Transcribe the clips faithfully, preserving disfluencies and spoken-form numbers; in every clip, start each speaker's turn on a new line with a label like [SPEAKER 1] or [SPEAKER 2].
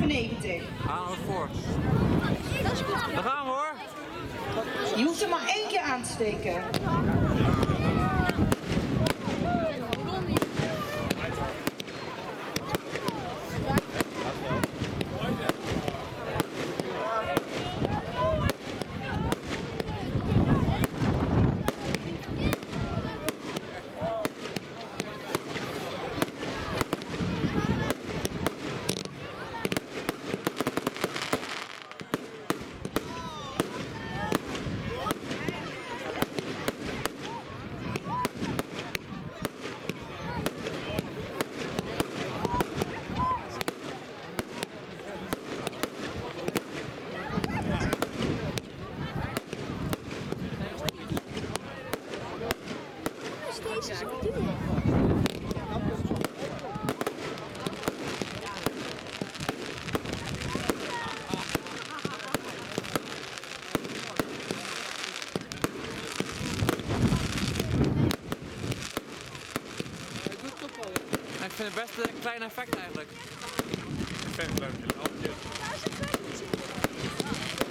[SPEAKER 1] zevenennegentig.
[SPEAKER 2] Haal het voor. Daar gaan we hoor.
[SPEAKER 1] Je hoeft hem maar één keer aan te steken.
[SPEAKER 2] Ik vind het best een klein effect eigenlijk.
[SPEAKER 3] Ik vind het leuk.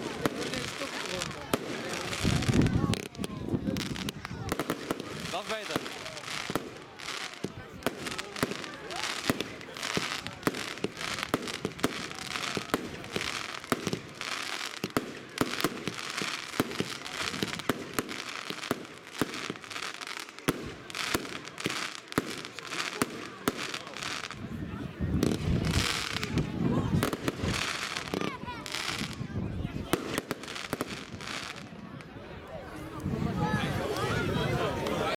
[SPEAKER 2] Dat is beter.